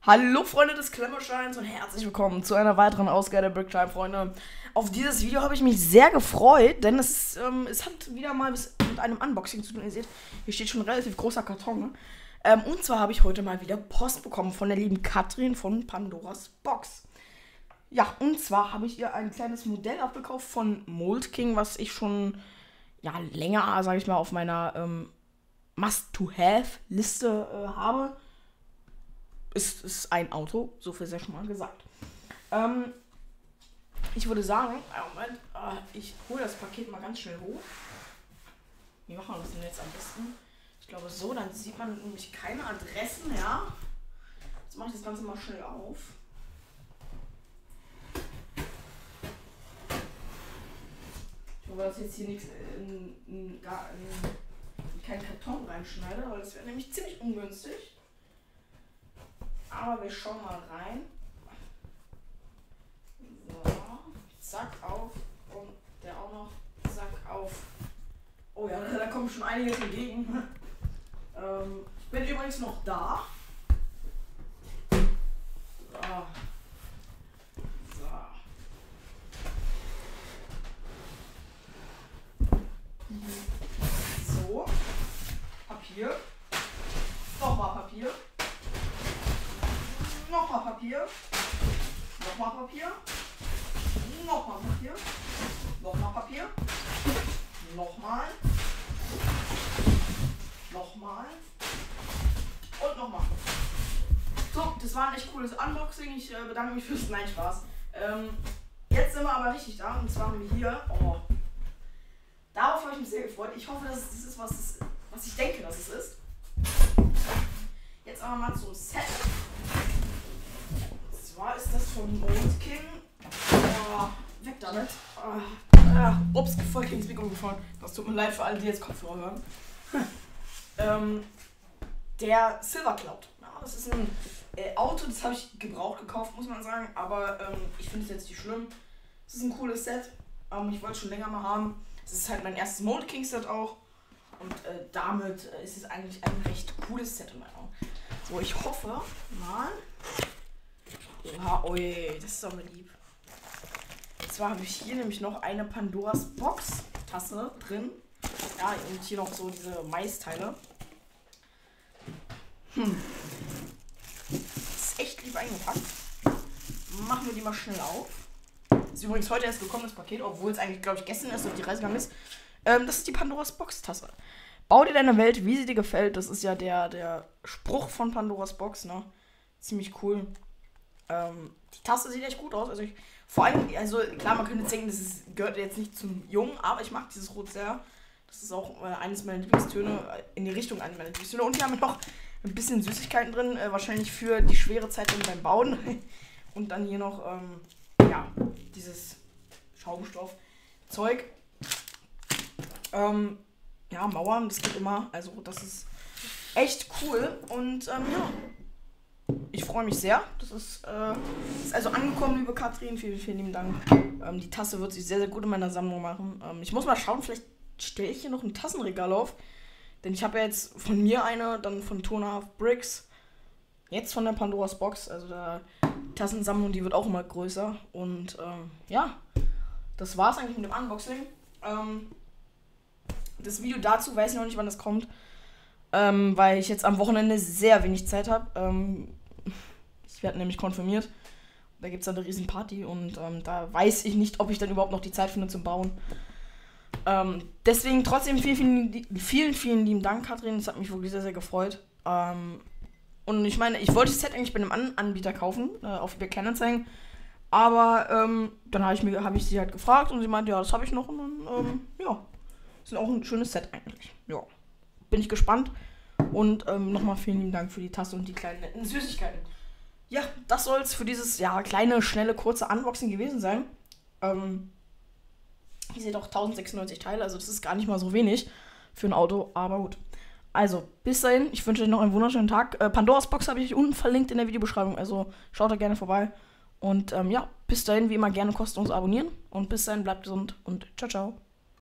Hallo Freunde des Klemmersteins und herzlich willkommen zu einer weiteren Ausgabe der Bricktime, Freunde. Auf dieses Video habe ich mich sehr gefreut, denn es hat wieder mal mit einem Unboxing zu tun. Ihr seht, hier steht schon ein relativ großer Karton. Und zwar habe ich heute mal wieder Post bekommen von der lieben Katrin von Pandoras Box. Ja, und zwar habe ich ihr ein kleines Modell abgekauft von Mold King, was ich schon länger, sage ich mal, auf meiner Must-to-Have-Liste habe. Ist ein Auto, so viel sei schon mal gesagt. Ich würde sagen, Moment, ich hole das Paket mal ganz schnell hoch. Wie machen wir das denn jetzt am besten? Ich glaube so, dann sieht man nämlich keine Adressen, ja. Jetzt mache ich das Ganze mal schnell auf. Ich hoffe, dass ich jetzt hier nichts in keinen Karton reinschneide, weil das wäre nämlich ziemlich ungünstig. Aber wir schauen mal rein. So, zack, auf. Und der auch noch. Zack, auf. Oh ja, da kommt schon einiges entgegen. Ich bin übrigens noch da. So. So. Papier. Nochmal Papier. Nochmal Papier. Nochmal Papier. Nochmal Papier. Nochmal Papier. Nochmal. Nochmal. Und nochmal. So, das war ein echt cooles Unboxing. Ich bedanke mich fürs Spaß. Jetzt sind wir aber richtig da. Und zwar haben wir hier. Oh. Darauf habe ich mich sehr gefreut. Ich hoffe, dass es ist, was ich denke, dass es ist. Jetzt aber mal zum Set. Zwar ist das von Mold King. Oh, weg damit. Ups, voll gegen das Mikro gefallen. Das tut mir leid für alle, die jetzt Kopfhörer hören. Der Silver Cloud. Ja, das ist ein Auto, das habe ich gebraucht gekauft, muss man sagen. Aber ich finde es jetzt nicht schlimm. Es ist ein cooles Set. Ich wollte es schon länger mal haben. Es ist halt mein erstes Mold King Set auch. Und damit ist es eigentlich ein recht cooles Set in meinen Augen. So, ich hoffe mal. Ja, ui, das ist aber lieb. Und zwar habe ich hier nämlich noch eine Pandoras Box Tasse drin. Ja, und hier noch so diese Maisteile. Das ist echt lieb eingepackt. Machen wir die mal schnell auf. Das ist übrigens heute erst gekommen, das Paket, obwohl es eigentlich, glaube ich, gestern erst auf die Reise gegangen ist. Das ist die Pandoras Box Tasse. Bau dir deine Welt, wie sie dir gefällt. Das ist ja der Spruch von Pandoras Box, ne? Ziemlich cool. Die Tasse sieht echt gut aus. Also vor allem, also klar, man könnte jetzt denken, gehört jetzt nicht zum Jungen, aber ich mag dieses Rot sehr. Das ist auch eines meiner Lieblingstöne, in die Richtung eines meiner Lieblingstöne. Und hier haben wir noch ein bisschen Süßigkeiten drin, wahrscheinlich für die schwere Zeit beim Bauen. Und dann hier noch, dieses Schaumstoffzeug. Mauern, das geht immer. Also das ist echt cool. Und ich freue mich sehr. Das ist also angekommen, liebe Katrin. Vielen, vielen lieben Dank. Die Tasse wird sich sehr, sehr gut in meiner Sammlung machen. Ich muss mal schauen, vielleicht stelle ich hier noch ein Tassenregal auf. Denn ich habe ja jetzt von mir eine, dann von Tona Bricks, jetzt von der Pandoras Box. Also die Tassensammlung, die wird auch immer größer. Und das war's eigentlich mit dem Unboxing. Das Video dazu weiß ich noch nicht, wann das kommt. Weil ich jetzt am Wochenende sehr wenig Zeit habe. Ich werde nämlich konfirmiert. Da gibt es dann eine riesen Party und da weiß ich nicht, ob ich dann überhaupt noch die Zeit finde zum Bauen. Deswegen trotzdem vielen, vielen lieben Dank, Katrin. Das hat mich wirklich sehr, sehr gefreut. Und ich meine, ich wollte das Set eigentlich bei einem Anbieter kaufen, auf eBay Kleinanzeigen. Aber dann habe ich sie halt gefragt und sie meinte, ja, das habe ich noch. Und dann, ist auch ein schönes Set eigentlich. Ja, bin ich gespannt. Und nochmal vielen lieben Dank für die Tasse und die kleinen netten Süßigkeiten. Ja, das soll es für dieses kleine, schnelle, kurze Unboxing gewesen sein. Ihr seht auch 1096 Teile, also das ist gar nicht mal so wenig für ein Auto, aber gut. Also, bis dahin, ich wünsche euch noch einen wunderschönen Tag. Pandoras Box habe ich unten verlinkt in der Videobeschreibung, also schaut da gerne vorbei. Und bis dahin, wie immer, gerne kostenlos abonnieren. Und bis dahin, bleibt gesund und ciao, ciao.